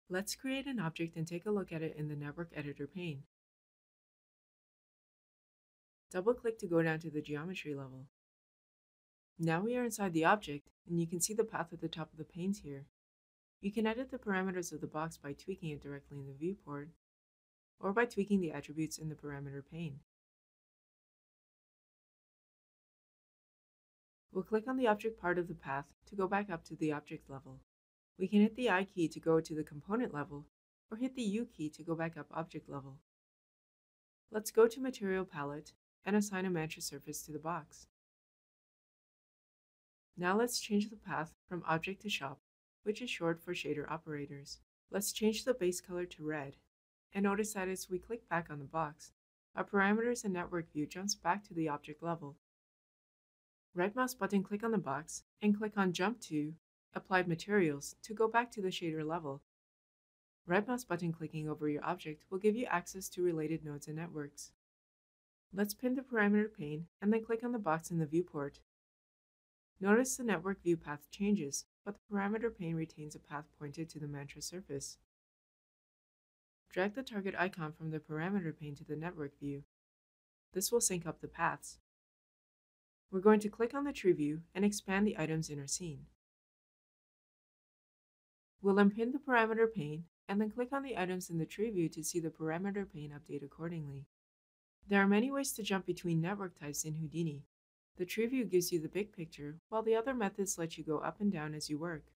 Let's create an object and take a look at it in the Network Editor pane. Double-click to go down to the geometry level. Now we are inside the object, and you can see the path at the top of the panes here. You can edit the parameters of the box by tweaking it directly in the viewport, or by tweaking the attributes in the parameter pane. We'll click on the object part of the path to go back up to the object level. We can hit the I key to go to the component level, or hit the U key to go back up object level. Let's go to Material Palette and assign a mantra surface to the box. Now let's change the path from Object to Shop, which is short for shader operators. Let's change the base color to red, and notice that as we click back on the box, our parameters and network view jumps back to the object level. Right mouse button click on the box and click on Jump to Applied Materials to go back to the shader level. Right mouse button clicking over your object will give you access to related nodes and networks. Let's pin the parameter pane and then click on the box in the viewport. Notice the network view path changes, but the parameter pane retains a path pointed to the mantra surface. Drag the target icon from the parameter pane to the network view. This will sync up the paths. We're going to click on the tree view and expand the items in our scene. We'll unpin the parameter pane and then click on the items in the tree view to see the parameter pane update accordingly. There are many ways to jump between network types in Houdini. The tree view gives you the big picture, while the other methods let you go up and down as you work.